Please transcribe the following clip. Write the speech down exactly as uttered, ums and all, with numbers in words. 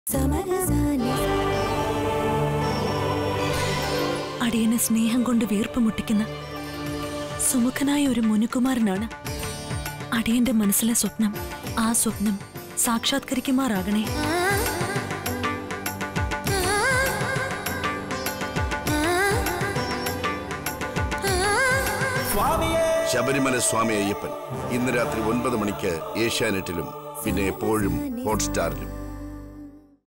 അടിയനെ സ്നേഹം കൊണ്ട് വീർപ്പ് മുട്ടിക്കുന്ന സുമുഖനായ ഒരു മുനുകുമാരനാണ് അടിയന്റെ മനസ്സിലെ സ്വപ്നം. ആ സ്വപ്നം സാക്ഷാത്കരിക്കുമാറാകണേ. ശബരിമല സ്വാമി അയ്യപ്പൻ ഇന്ന് രാത്രി ഒൻപത് മണിക്ക് ഏഷ്യാനെറ്റിലും പിന്നെ എപ്പോഴും ഹോട്ട്സ്റ്റാറിലും.